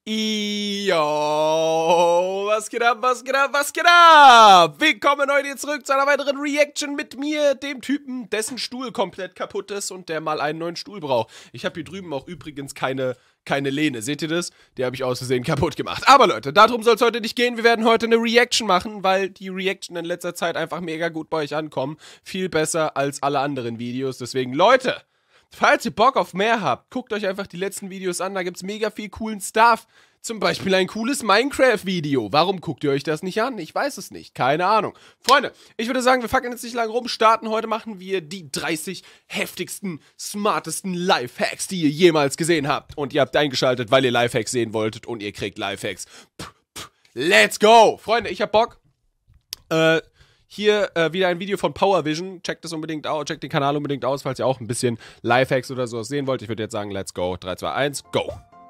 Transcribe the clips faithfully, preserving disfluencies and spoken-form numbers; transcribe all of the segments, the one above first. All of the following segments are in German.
Yo, was geht ab, was geht ab, was geht ab? Willkommen heute hier zurück zu einer weiteren Reaction mit mir, dem Typen, dessen Stuhl komplett kaputt ist und der mal einen neuen Stuhl braucht. Ich habe hier drüben auch übrigens keine, keine Lehne, seht ihr das? Die habe ich aus Versehen kaputt gemacht. Aber Leute, darum soll es heute nicht gehen. Wir werden heute eine Reaction machen, weil die Reaction in letzter Zeit einfach mega gut bei euch ankommen. Viel besser als alle anderen Videos, deswegen Leute... Falls ihr Bock auf mehr habt, guckt euch einfach die letzten Videos an, da gibt's mega viel coolen Stuff. Zum Beispiel ein cooles Minecraft-Video. Warum guckt ihr euch das nicht an? Ich weiß es nicht, keine Ahnung. Freunde, ich würde sagen, wir fackeln jetzt nicht lange rum, starten. Heute machen wir die dreißig heftigsten, smartesten Lifehacks, die ihr jemals gesehen habt. Und ihr habt eingeschaltet, weil ihr Lifehacks sehen wolltet und ihr kriegt Lifehacks. Puh, puh. Let's go! Freunde, ich hab Bock. Äh... Hier äh, wieder ein Video von Power Vision. Checkt das unbedingt aus, checkt den Kanal unbedingt aus, falls ihr auch ein bisschen Lifehacks oder sowas sehen wollt. Ich würde jetzt sagen, let's go. drei, zwei, eins, go.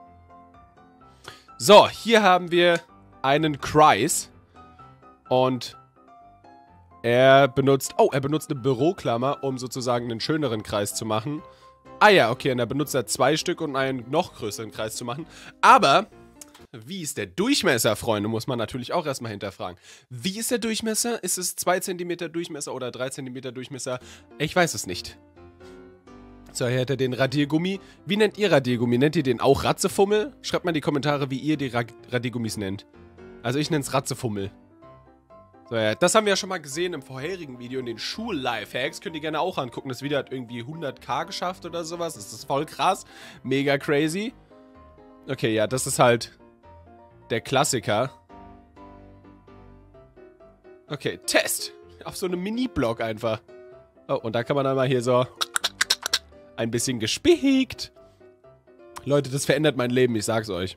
So, hier haben wir einen Kreis. Und er benutzt, oh, er benutzt eine Büroklammer, um sozusagen einen schöneren Kreis zu machen. Ah ja, okay, und er benutzt er zwei Stück, um einen noch größeren Kreis zu machen. Aber... wie ist der Durchmesser, Freunde? Muss man natürlich auch erstmal hinterfragen. Wie ist der Durchmesser? Ist es zwei Zentimeter Durchmesser oder drei Zentimeter Durchmesser? Ich weiß es nicht. So, hier hat er den Radiergummi. Wie nennt ihr Radiergummi? Nennt ihr den auch Ratzefummel? Schreibt mal in die Kommentare, wie ihr die Ra Radiergummis nennt. Also ich nenne es Ratzefummel. So, ja, das haben wir ja schon mal gesehen im vorherigen Video, in den Schul-Lifehacks. Könnt ihr gerne auch angucken. Das Video hat irgendwie hunderttausend geschafft oder sowas. Das ist voll krass. Mega crazy. Okay, ja, das ist halt... der Klassiker. Okay, Test. Auf so einem Mini-Block einfach. Oh, und da kann man dann mal hier so ein bisschen gespickt. Leute, das verändert mein Leben, ich sag's euch.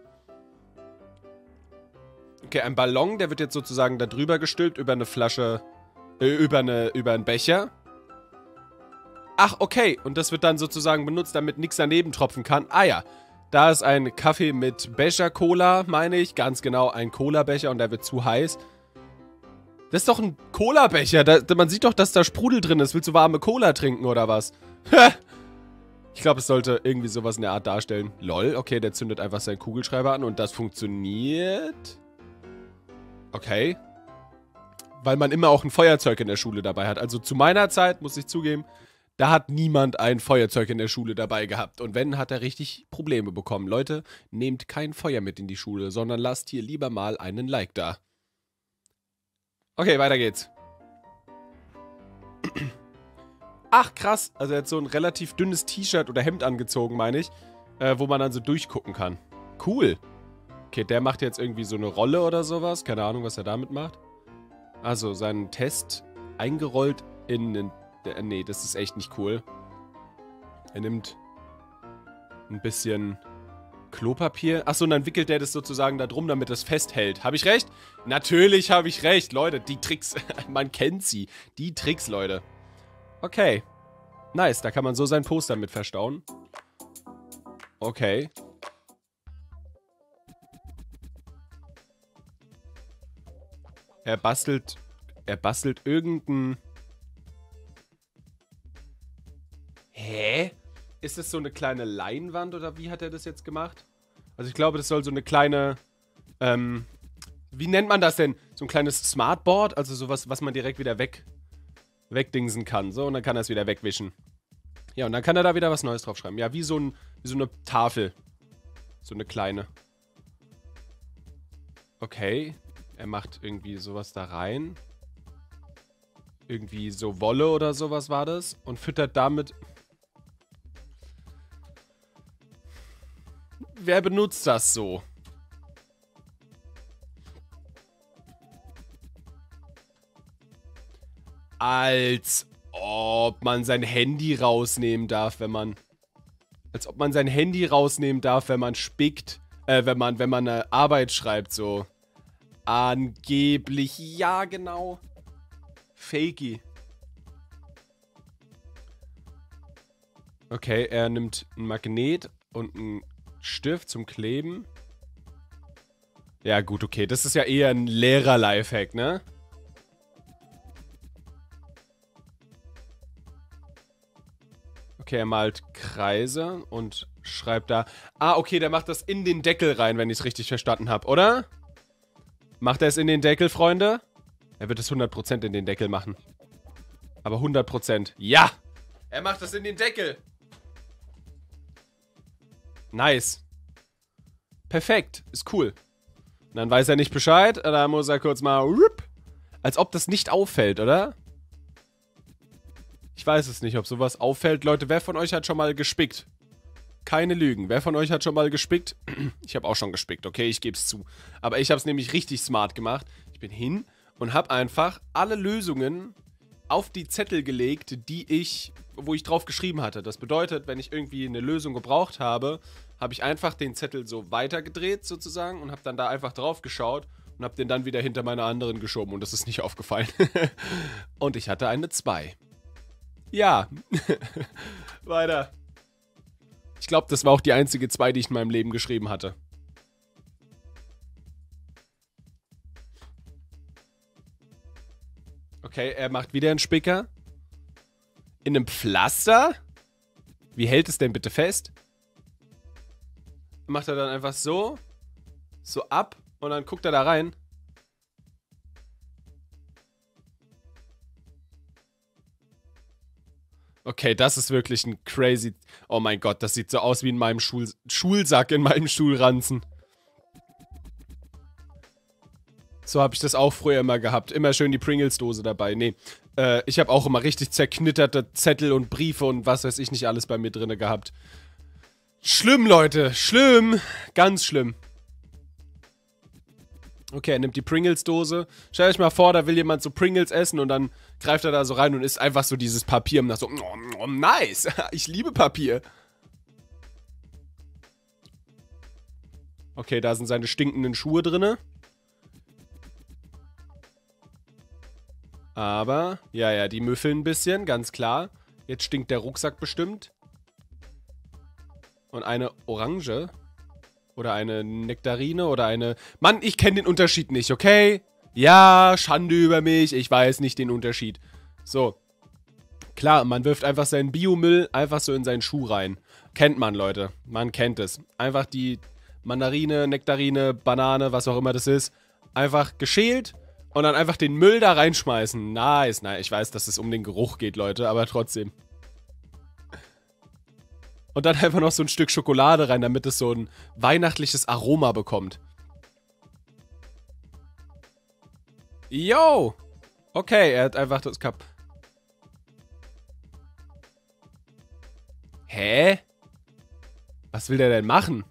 Okay, ein Ballon, der wird jetzt sozusagen da drüber gestülpt, über eine Flasche, äh, über, eine, über einen Becher. Ach, okay, und das wird dann sozusagen benutzt, damit nichts daneben tropfen kann. Ah ja. Da ist ein Kaffee mit Becher-Cola, meine ich. Ganz genau, ein Cola-Becher und der wird zu heiß. Das ist doch ein Cola-Becher. Da, man sieht doch, dass da Sprudel drin ist. Willst du warme Cola trinken oder was? Ich glaube, es sollte irgendwie sowas in der Art darstellen. Lol, okay, der zündet einfach seinen Kugelschreiber an und das funktioniert. Okay. Weil man immer auch ein Feuerzeug in der Schule dabei hat. Also zu meiner Zeit, muss ich zugeben... da hat niemand ein Feuerzeug in der Schule dabei gehabt. Und wenn, hat er richtig Probleme bekommen. Leute, nehmt kein Feuer mit in die Schule, sondern lasst hier lieber mal einen Like da. Okay, weiter geht's. Ach, krass. Also er hat so ein relativ dünnes T-Shirt oder Hemd angezogen, meine ich. Äh, wo man dann so durchgucken kann. Cool. Okay, der macht jetzt irgendwie so eine Rolle oder sowas. Keine Ahnung, was er damit macht. Also, seinen Test eingerollt in einen... nee, das ist echt nicht cool. Er nimmt ein bisschen Klopapier. Achso, und dann wickelt er das sozusagen da drum, damit es festhält. Habe ich recht? Natürlich habe ich recht, Leute. Die Tricks, man kennt sie. Die Tricks, Leute. Okay. Nice, da kann man so sein Poster mit verstauen. Okay. Er bastelt... Er bastelt irgendein... Hä? Ist das so eine kleine Leinwand oder wie hat er das jetzt gemacht? Also ich glaube, das soll so eine kleine, ähm, wie nennt man das denn? So ein kleines Smartboard, also sowas, was man direkt wieder weg, wegdingsen kann. So, und dann kann er es wieder wegwischen. Ja, und dann kann er da wieder was Neues draufschreiben. Ja, wie so, ein, wie so eine Tafel. So eine kleine. Okay. Er macht irgendwie sowas da rein. Irgendwie so Wolle oder sowas war das. Und füttert damit... Wer benutzt das so? Als ob man sein Handy rausnehmen darf, wenn man... Als ob man sein Handy rausnehmen darf, wenn man spickt. Äh, wenn man, wenn man eine Arbeit schreibt, so. Angeblich, ja, genau. Fakey. Okay, er nimmt ein Magnet und ein Stift zum Kleben. Ja, gut, okay. Das ist ja eher ein Lehrer-Lifehack, ne? Okay, er malt Kreise und schreibt da... Ah, okay, der macht das in den Deckel rein, wenn ich es richtig verstanden habe, oder? Macht er es in den Deckel, Freunde? Er wird es hundert Prozent in den Deckel machen. Aber hundert Prozent. Ja! Er macht es in den Deckel. Nice. Perfekt. Ist cool. Und dann weiß er nicht Bescheid. Da muss er kurz mal... Als ob das nicht auffällt, oder? Ich weiß es nicht, ob sowas auffällt. Leute, wer von euch hat schon mal gespickt? Keine Lügen. Wer von euch hat schon mal gespickt? Ich habe auch schon gespickt, okay? Ich gebe es zu. Aber ich habe es nämlich richtig smart gemacht. Ich bin hin und habe einfach alle Lösungen auf die Zettel gelegt, die ich, wo ich drauf geschrieben hatte. Das bedeutet, wenn ich irgendwie eine Lösung gebraucht habe, habe ich einfach den Zettel so weitergedreht sozusagen und habe dann da einfach drauf geschaut und habe den dann wieder hinter meine anderen geschoben und das ist nicht aufgefallen. Und ich hatte eine zwei. Ja. Weiter. Ich glaube, das war auch die einzige zwei, die ich in meinem Leben geschrieben hatte. Okay, er macht wieder einen Spicker. In einem Pflaster? Wie hält es denn bitte fest? Macht er dann einfach so. So ab. Und dann guckt er da rein. Okay, das ist wirklich ein crazy... Oh mein Gott, das sieht so aus wie in meinem Schul Schulsack, in meinem Schulranzen. So habe ich das auch früher immer gehabt. Immer schön die Pringles-Dose dabei. Nee, äh, ich habe auch immer richtig zerknitterte Zettel und Briefe und was weiß ich nicht alles bei mir drinne gehabt. Schlimm, Leute. Schlimm. Ganz schlimm. Okay, er nimmt die Pringles-Dose. Stellt euch mal vor, da will jemand so Pringles essen und dann greift er da so rein und isst einfach so dieses Papier und sagt so, oh, oh, nice, ich liebe Papier. Okay, da sind seine stinkenden Schuhe drinne. Aber, ja, ja, die müffeln ein bisschen, ganz klar. Jetzt stinkt der Rucksack bestimmt. Und eine Orange. Oder eine Nektarine oder eine... Mann, ich kenne den Unterschied nicht, okay? Ja, Schande über mich. Ich weiß nicht den Unterschied. So. Klar, man wirft einfach seinen Biomüll einfach so in seinen Schuh rein. Kennt man, Leute. Man kennt es. Einfach die Mandarine, Nektarine, Banane, was auch immer das ist. Einfach geschält und dann einfach den Müll da reinschmeißen. Nice. Nein, ich weiß, dass es um den Geruch geht, Leute, aber trotzdem. Und dann einfach noch so ein Stück Schokolade rein, damit es so ein weihnachtliches Aroma bekommt. Yo! Okay, er hat einfach das Cup. Hä? Was will der denn machen?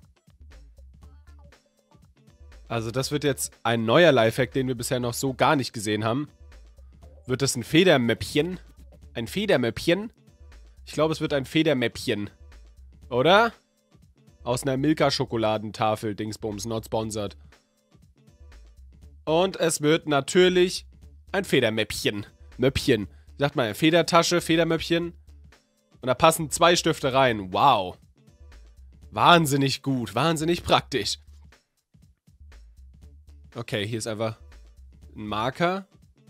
Also das wird jetzt ein neuer Lifehack, den wir bisher noch so gar nicht gesehen haben. Wird das ein Federmäppchen? Ein Federmäppchen? Ich glaube, es wird ein Federmäppchen. Oder? Aus einer Milka-Schokoladentafel, Dingsbums, not sponsored. Und es wird natürlich ein Federmäppchen. Möppchen. Wie sagt man, Federtasche, Federmöppchen. Und da passen zwei Stifte rein. Wow. Wahnsinnig gut, wahnsinnig praktisch. Okay, hier ist einfach ein Marker.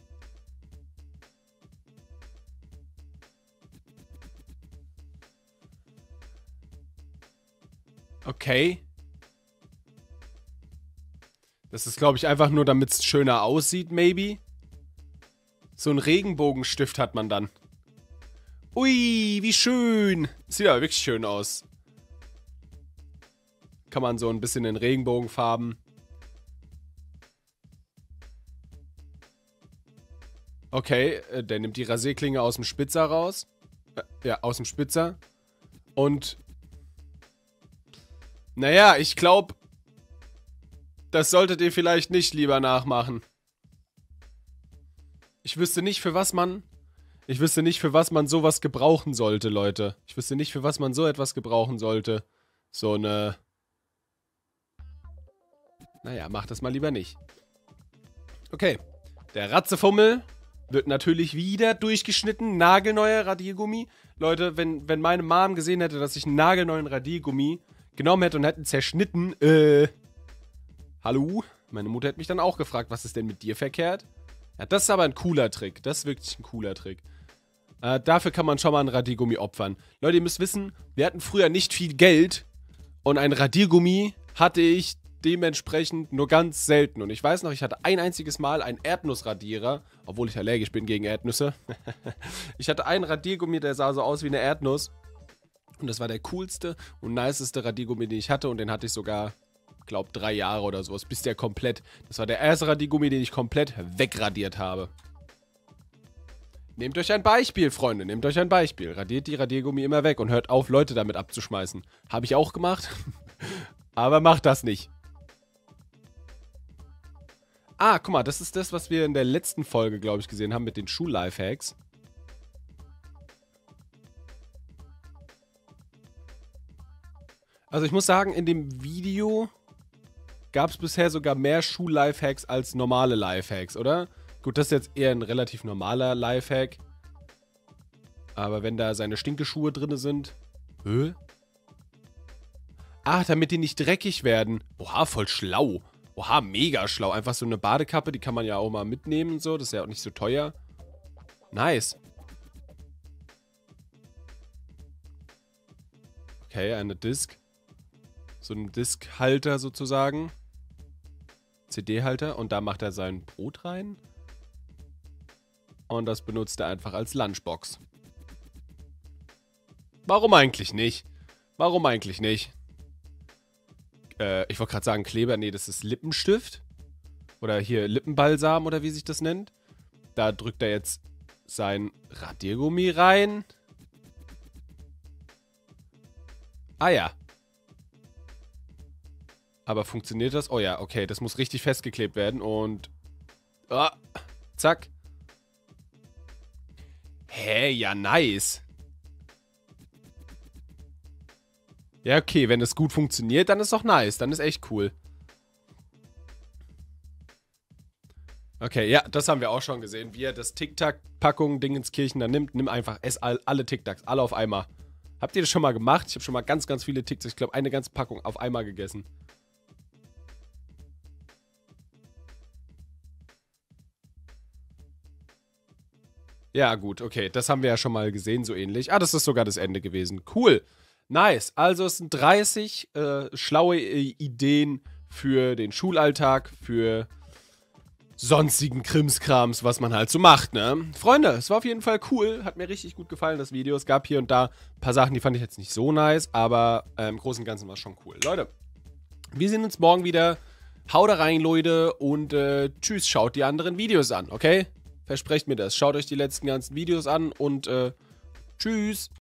Okay. Das ist, glaube ich, einfach nur, damit es schöner aussieht, maybe. So einen Regenbogenstift hat man dann. Ui, wie schön. Sieht aber wirklich schön aus. Kann man so ein bisschen in Regenbogenfarben. Okay, äh, der nimmt die Rasierklinge aus dem Spitzer raus. Äh, ja, aus dem Spitzer. Und... Naja, ich glaube, das solltet ihr vielleicht nicht lieber nachmachen. Ich wüsste nicht, für was man... Ich wüsste nicht, für was man sowas gebrauchen sollte, Leute. Ich wüsste nicht, für was man so etwas gebrauchen sollte. So eine... Naja, macht das mal lieber nicht. Okay. Der Ratzefummel wird natürlich wieder durchgeschnitten. Nagelneuer Radiergummi. Leute, wenn, wenn meine Mom gesehen hätte, dass ich einen nagelneuen Radiergummi genommen hätte und hätte zerschnitten, äh... Hallo? Meine Mutter hätte mich dann auch gefragt, was ist denn mit dir verkehrt? Ja, das ist aber ein cooler Trick. Das ist wirklich ein cooler Trick. Äh, dafür kann man schon mal ein Radiergummi opfern. Leute, ihr müsst wissen, wir hatten früher nicht viel Geld und ein Radiergummi hatte ich dementsprechend nur ganz selten. Und ich weiß noch, ich hatte ein einziges Mal einen Erdnussradierer, obwohl ich allergisch bin gegen Erdnüsse. Ich hatte einen Radiergummi, der sah so aus wie eine Erdnuss. Und das war der coolste und niceste Radiergummi, den ich hatte. Und den hatte ich sogar, glaube drei Jahre oder sowas, bis der komplett... Das war der erste Radiergummi, den ich komplett wegradiert habe. Nehmt euch ein Beispiel, Freunde. Nehmt euch ein Beispiel. Radiert die Radiergummi immer weg und hört auf, Leute damit abzuschmeißen. Habe ich auch gemacht. Aber macht das nicht. Ah, guck mal, das ist das, was wir in der letzten Folge, glaube ich, gesehen haben mit den Schul-Lifehacks. Also ich muss sagen, in dem Video gab es bisher sogar mehr Schul-Lifehacks als normale Lifehacks, oder? Gut, das ist jetzt eher ein relativ normaler Lifehack. Aber wenn da seine Stinkeschuhe drin sind... Hä? Ach, damit die nicht dreckig werden. Oha, voll schlau. Oha, mega schlau. Einfach so eine Badekappe, die kann man ja auch mal mitnehmen und so. Das ist ja auch nicht so teuer. Nice. Okay, eine Disk. So ein Diskhalter sozusagen. C D-Halter. Und da macht er sein Brot rein. Und das benutzt er einfach als Lunchbox. Warum eigentlich nicht? Warum eigentlich nicht? Äh, ich wollte gerade sagen Kleber. Nee, das ist Lippenstift. Oder hier Lippenbalsam oder wie sich das nennt. Da drückt er jetzt sein Radiergummi rein. Ah ja. Aber funktioniert das? Oh ja, okay. Das muss richtig festgeklebt werden. Und... Ah, zack. Hä, ja, nice. Ja, okay, wenn es gut funktioniert, dann ist doch nice. Dann ist echt cool. Okay, ja, das haben wir auch schon gesehen. Wie er das Tic-Tac-Packung Dingenskirchen da nimmt. Nimm einfach, ess all, alle Tic-Tacs, alle auf einmal. Habt ihr das schon mal gemacht? Ich habe schon mal ganz, ganz viele Tic-Tacs, ich glaube, eine ganze Packung auf einmal gegessen. Ja, gut, okay. Das haben wir ja schon mal gesehen, so ähnlich. Ah, das ist sogar das Ende gewesen. Cool. Nice. Also es sind dreißig äh, schlaue äh, Ideen für den Schulalltag, für sonstigen Krimskrams, was man halt so macht, ne? Freunde, es war auf jeden Fall cool. Hat mir richtig gut gefallen, das Video. Es gab hier und da ein paar Sachen, die fand ich jetzt nicht so nice, aber äh, im Großen und Ganzen war es schon cool. Leute, wir sehen uns morgen wieder. Haut da rein, Leute, und äh, tschüss, schaut die anderen Videos an, okay? Versprecht mir das. Schaut euch die letzten ganzen Videos an und äh, tschüss.